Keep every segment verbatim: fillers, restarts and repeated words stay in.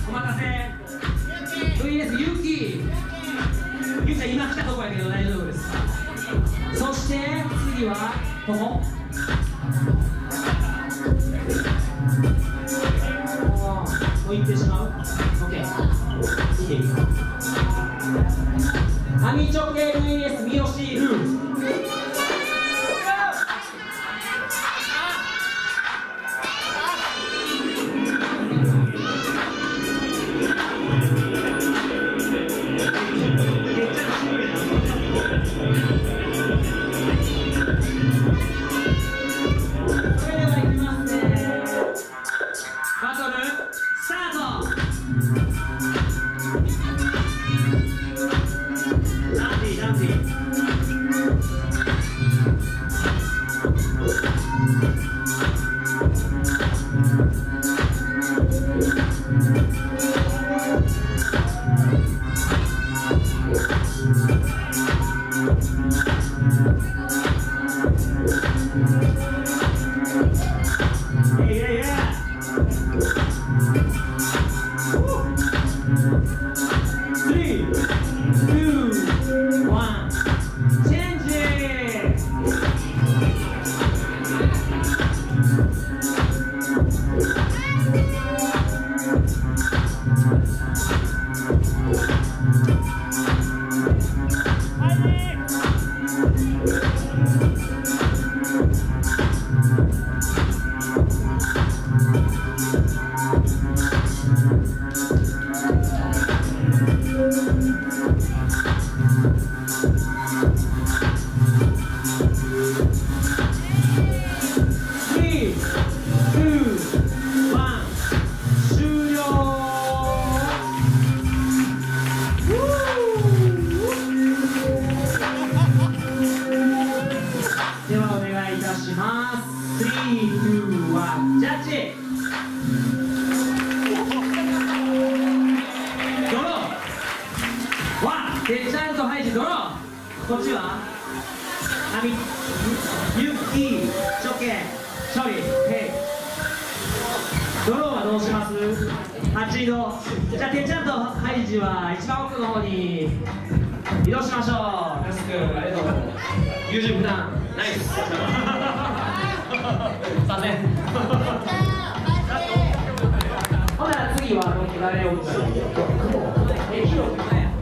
お待たせ ブイエス ゆきゆきちゃん今来たとこやけど大丈夫です。そして次はここもう行ってしまう。 OK いい。アミチョケ ブイエス 三好ルーこっちはアミ、ユッキー、チョケ、処理、ヘイ。ドローはどうします？はちど。じゃあてっちゃんとハイジは一番奥の方に移動しましょう。よろしく、ありがとう。優柔不断、ナイス。さね。ほんなら次は誰を打ったらいい？え、ヒロ君ね。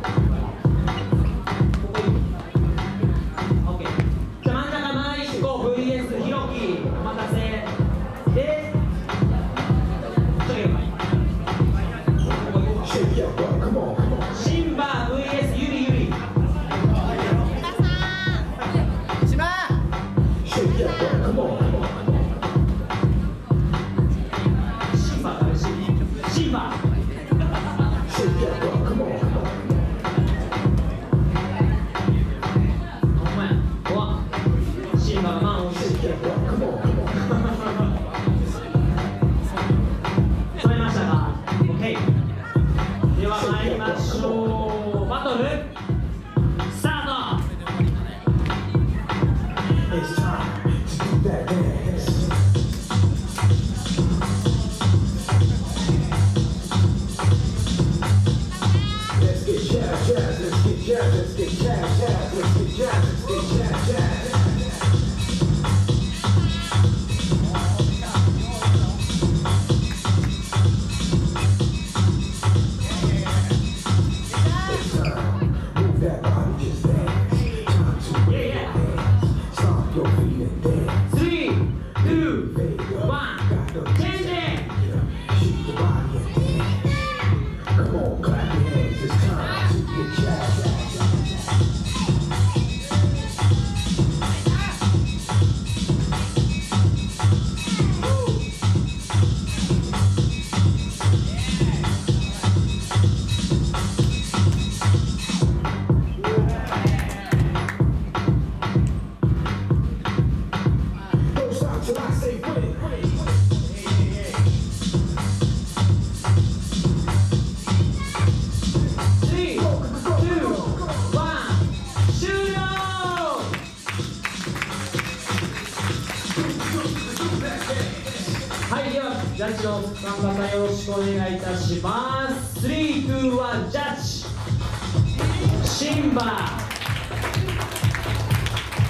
さん方よろしくお願いいたします。スリー、ツー、ワン、ジャッジ。シンバ。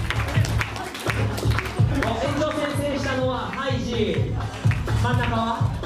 延長戦制したのはハイジ。真ん中は